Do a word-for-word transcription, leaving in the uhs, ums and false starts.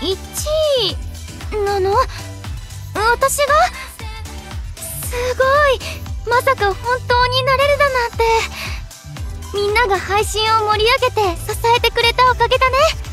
いちいなの？私が？すごい、まさか本当になれるだなんて。みんなが配信を盛り上げて支えてくれたおかげだね。